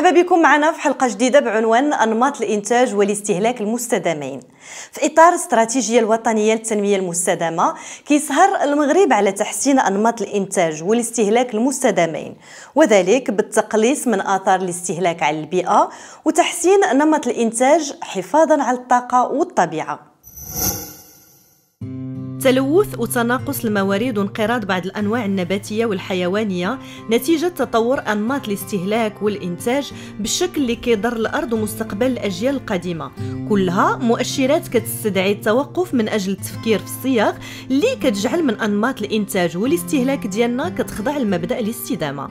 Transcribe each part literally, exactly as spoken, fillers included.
مرحبا بكم معنا في حلقة جديدة بعنوان أنماط الإنتاج والاستهلاك المستدامين. في إطار الاستراتيجية الوطنية للتنمية المستدامة كيسهر المغرب على تحسين أنماط الإنتاج والاستهلاك المستدامين، وذلك بالتقليص من آثار الاستهلاك على البيئة وتحسين نمط الإنتاج حفاظا على الطاقة والطبيعة. تلوث وتناقص الموارد وانقراض بعض الأنواع النباتية والحيوانية نتيجة تطور أنماط الاستهلاك والإنتاج بالشكل اللي كيضر الأرض ومستقبل الأجيال القادمة، كلها مؤشرات كتستدعي التوقف من أجل التفكير في الصياغ اللي كتجعل من أنماط الإنتاج والاستهلاك ديالنا كتخضع لمبدأ الاستدامة.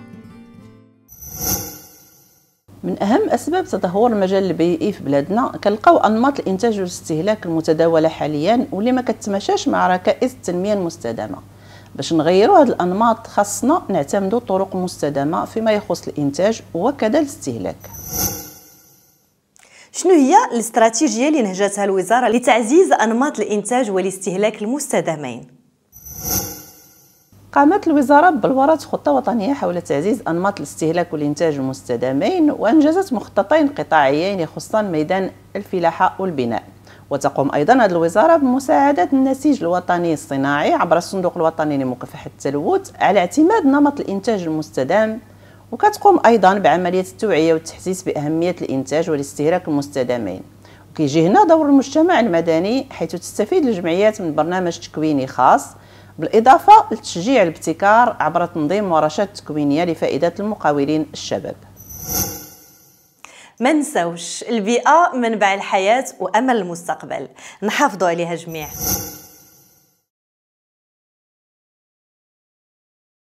من أهم أسباب تدهور المجال البيئي في بلادنا كنلقاو أنماط الإنتاج والاستهلاك المتداولة حاليا واللي ما كتماشاش مع ركائز التنمية المستدامة. باش نغيروا هذه الأنماط خاصنا نعتمدوا طرق مستدامة فيما يخص الإنتاج وكذا الاستهلاك. شنو هي الاستراتيجية اللي نهجتها الوزارة لتعزيز أنماط الإنتاج والاستهلاك المستدامين؟ قامت الوزارة ببلورة خطة وطنية حول تعزيز أنماط الاستهلاك والإنتاج المستدامين، وأنجزت مخططين قطاعيين يخصان ميدان الفلاحة والبناء. وتقوم أيضا هذه الوزارة بمساعدة النسيج الوطني الصناعي عبر الصندوق الوطني لمكافحة التلوث على اعتماد نمط الإنتاج المستدام، وكتقوم أيضا بعملية التوعية والتحسيس بأهمية الإنتاج والاستهلاك المستدامين. وكيجي هنا دور المجتمع المدني، حيث تستفيد الجمعيات من برنامج تكويني خاص، بالإضافة لتشجيع الابتكار عبر تنظيم ورشات تكوينية لفائدة المقاولين الشباب. ما نساوش البيئة منبع الحياة وأمل المستقبل، نحافظوا عليها جميعا.